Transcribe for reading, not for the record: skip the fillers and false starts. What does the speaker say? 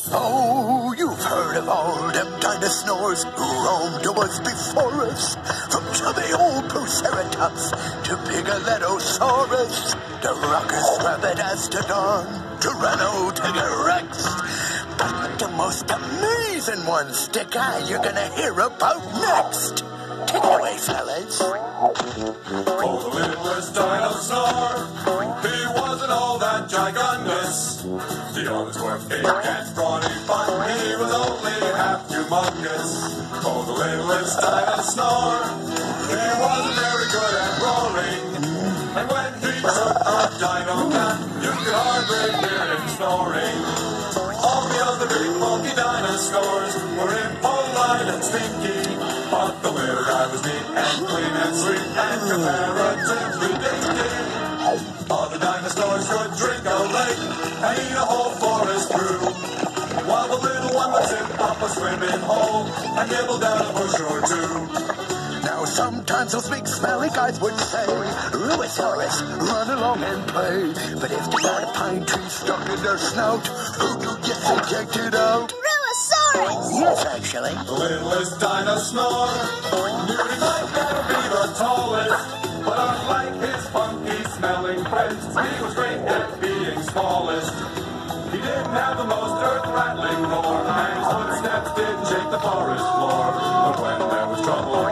Oh, you've heard of all them dinosaurs who roamed the woods before us. From chubby old Proceratops to Bigelotosaurus, the raucous Rabbitastodon, Tyrannosaurus Rex. But the most amazing one, Stick-Eye, you're gonna hear about next. Take it away, fellas. Oh, the littlest dinosaur, he wasn't all that gigantous. The others were big and scrawny, but he was only half humongous. Oh, the littlest dinosaur, he wasn't very good at roaring. And when he took a dino nap, you could hardly hear him snoring. All the other big bulky dinosaurs were impolite and stinky, but the little guy was neat and clean and sweet and comparatively dainty. Other dinosaurs could drink a lake and eat a whole forest through, while the little one would sit up a swimming hole and nibble down a bush or two. Now sometimes those big smelly guys would say, Ruisaurus, run along and play. But if they got a pine tree stuck in their snout, who do you think yanked it out? Ruisaurus! Yes, actually. The littlest dinosaur knew he might never be the tallest, but unlike his funky smelling friends, he was great at being smallest. He didn't have the most earth-rattling roar, and his footsteps didn't shake the forest floor. But when there was trouble